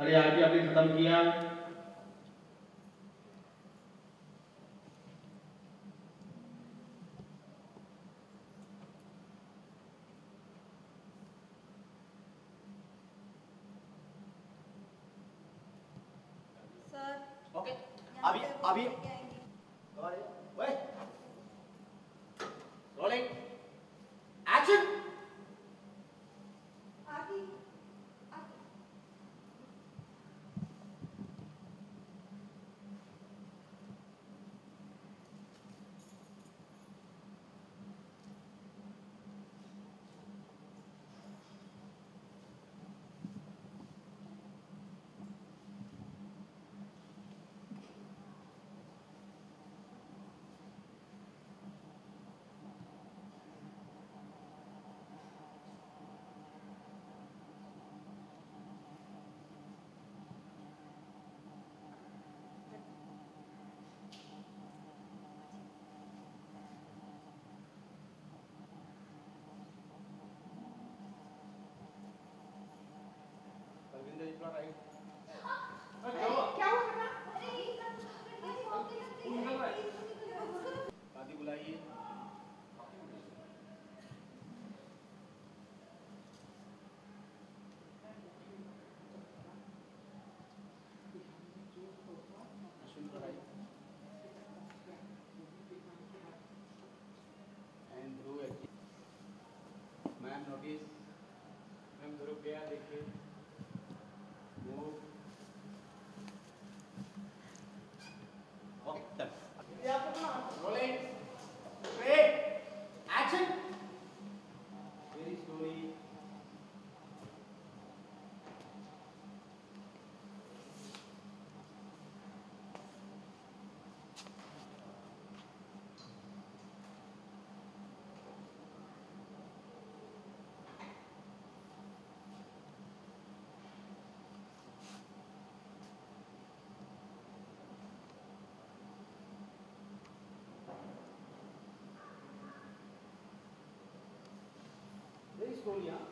अरे आरती आपने खत्म किया? सर ओके अभी रोलिंग एक्शन। क्या हुआ बेटा? दादी बुलाइए। And Dhruv ma'am notice. Ma'am Dhruv गया, देखिए move. Okay rolling action. Very slowly. Very slowly. हाँ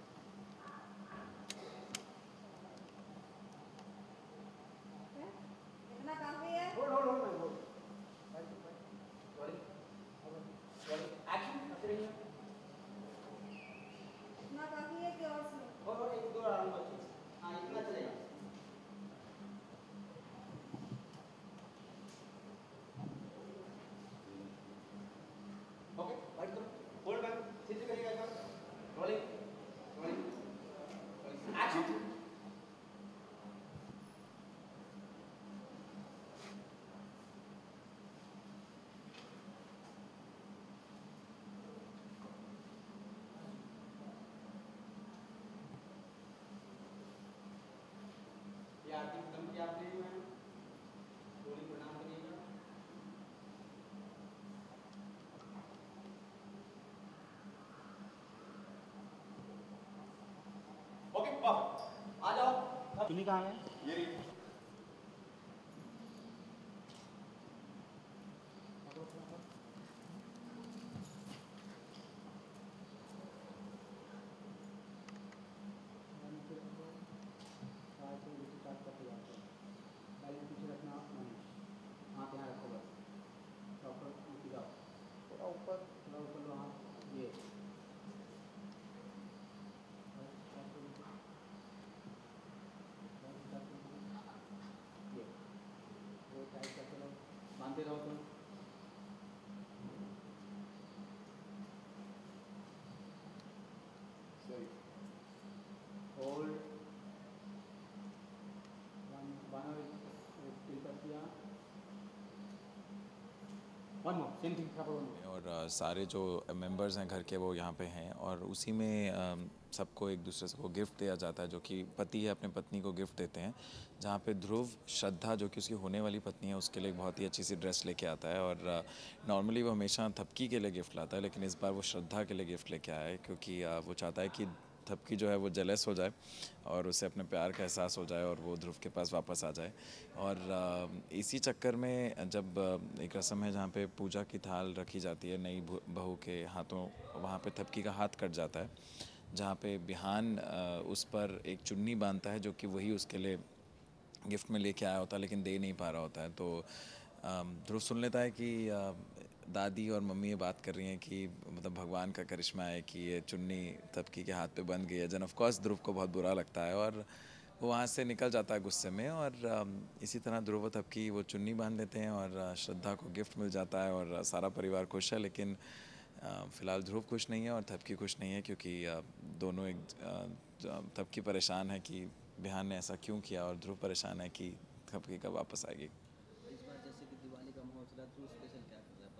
इतना काफी है। Hold hold hold ma'am hold. Sorry sorry action करते रहिए। इतना काफी है कि और सुनो। और एक दो राउंड बचे। हाँ इतना चलेगा। ओके वाइट करो। होल्ड मैम सीधे करिएगा एक बार। Rolling rolling action. ये आरती खत्म किया आपने मैम। रोलिंग प्रणाम करिएगा। ओके परफेक्ट आ जाओ। चुनी कहाँ है? ये रही। पीछे रखना मनीष। हाथ यहाँ रखो बस। प्रॉपर नीचे जाओ। थोड़ा ऊपर लो हाथ। ये वो टाइट करते रहो, बांधते रहो तुम। सही। होल्ड बानो तिल पत्तियाँ। वन मोर सेम थिंग था। और सारे जो मेंबर्स हैं घर के वो यहाँ पे हैं और उसी में सबको एक दूसरे को गिफ्ट दिया जाता है जो कि पति है अपने पत्नी को गिफ्ट देते हैं। जहाँ पे ध्रुव श्रद्धा जो कि उसकी होने वाली पत्नी है उसके लिए एक बहुत ही अच्छी सी ड्रेस लेके आता है और नॉर्मली वो हमेशा थपकी के लिए गिफ्ट लाता है लेकिन इस बार वो श्रद्धा के लिए गिफ्ट लेके आया है क्योंकि वो चाहता है कि थपकी जो है वो जेलस हो जाए और उसे अपने प्यार का एहसास हो जाए और वो ध्रुव के पास वापस आ जाए। और इसी चक्कर में जब एक रस्म है जहाँ पे पूजा की थाल रखी जाती है नई बहू के हाथों, वहाँ पे थपकी का हाथ कट जाता है जहाँ पे बिहान उस पर एक चुन्नी बांधता है जो कि वही उसके लिए गिफ्ट में लेके आया होता है लेकिन दे नहीं पा रहा होता है। तो ध्रुव सुन लेता है कि दादी और मम्मी ये बात कर रही हैं कि मतलब भगवान का करिश्मा है कि ये चुन्नी तबकी के हाथ पे बंध गई है। जन ऑफ कोर्स ध्रुव को बहुत बुरा लगता है और वो वहाँ से निकल जाता है गुस्से में। और इसी तरह ध्रुव और तबकी वो चुन्नी बांध देते हैं और श्रद्धा को गिफ्ट मिल जाता है और सारा परिवार खुश है। लेकिन फ़िलहाल ध्रुव खुश नहीं है और तबकी खुश नहीं है क्योंकि दोनों तबकी परेशान है कि बिहान ने ऐसा क्यों किया और ध्रुव परेशान है कि तबकी कब वापस आएगी। इस बार जैसे कि दिवाली का माहौल चला तो स्पेशल क्या कर रहा है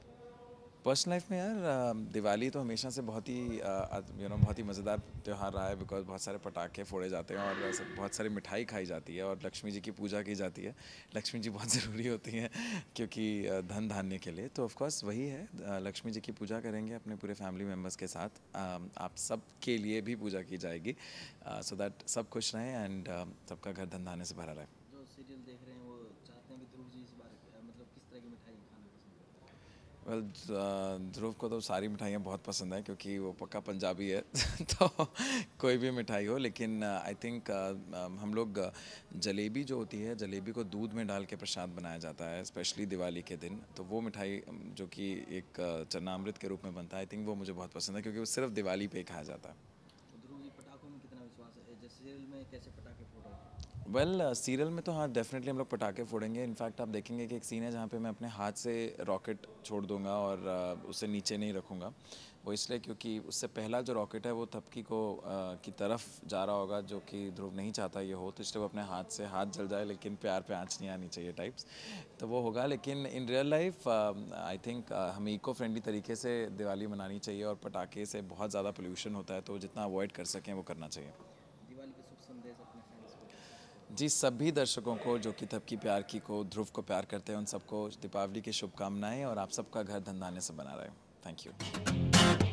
पर्सनल लाइफ में यार दिवाली तो हमेशा से बहुत ही बहुत ही मज़ेदार त्यौहार रहा है बिकॉज बहुत सारे पटाखे फोड़े जाते हैं और बहुत सारी मिठाई खाई जाती है और लक्ष्मी जी की पूजा की जाती है। लक्ष्मी जी बहुत ज़रूरी होती हैं क्योंकि धन धान्य के लिए। तो ऑफ कोर्स वही है, लक्ष्मी जी की पूजा करेंगे अपने पूरे फैमिली मेम्बर्स के साथ। आप सब के लिए भी पूजा की जाएगी सो दैट सब खुश रहें एंड सबका घर धन धान्य से भरा रहे। जो सीरियल देख रहे हैं वो चाहते हैं कि ध्रुव जी इस बार मतलब किस तरह की मिठाई खाना पसंद करते हैं? वेल ध्रुव को तो सारी मिठाइयाँ बहुत पसंद है क्योंकि वो पक्का पंजाबी है तो कोई भी मिठाई हो। लेकिन आई थिंक हम लोग जलेबी जो होती है, जलेबी को दूध में डाल के प्रसाद बनाया जाता है स्पेशली दिवाली के दिन। तो वो मिठाई जो कि एक चरणामृत के रूप में बनता है, आई थिंक वो मुझे बहुत पसंद है क्योंकि वो सिर्फ दिवाली पे ही खाया जाता है। तो ध्रुव जी पटाखों में कितना विश्वास है? जैसे सीरियल में कैसे पटाखे फोड़ रहे हैं? वेल सीरियल में तो हाँ डेफिनेटली हम लोग पटाखे फोड़ेंगे। इनफैक्ट आप देखेंगे कि एक सीन है जहाँ पे मैं अपने हाथ से रॉकेट छोड़ दूंगा और उसे नीचे नहीं रखूँगा। वो इसलिए क्योंकि उससे पहला जो रॉकेट है वो तबकी को की तरफ जा रहा होगा जो कि ध्रुव नहीं चाहता ये हो। तो इसलिए वो अपने हाथ से हाथ जल जाए लेकिन प्यार पे आँच नहीं आनी चाहिए टाइप्स। तो वो होगा। लेकिन in real life I think हमें इको फ्रेंडली तरीके से दिवाली मनानी चाहिए और पटाखे से बहुत ज़्यादा पोल्यूशन होता है तो जितना अवॉइड कर सकें वो करना चाहिए। दिवाली के शुभ संदेश अपने फैंस को? जी सभी दर्शकों को जो कि तबकी प्यार की को ध्रुव को प्यार करते हैं उन सबको दीपावली की शुभकामनाएं और आप सबका घर धन धान्य से बना रहे। Thank you.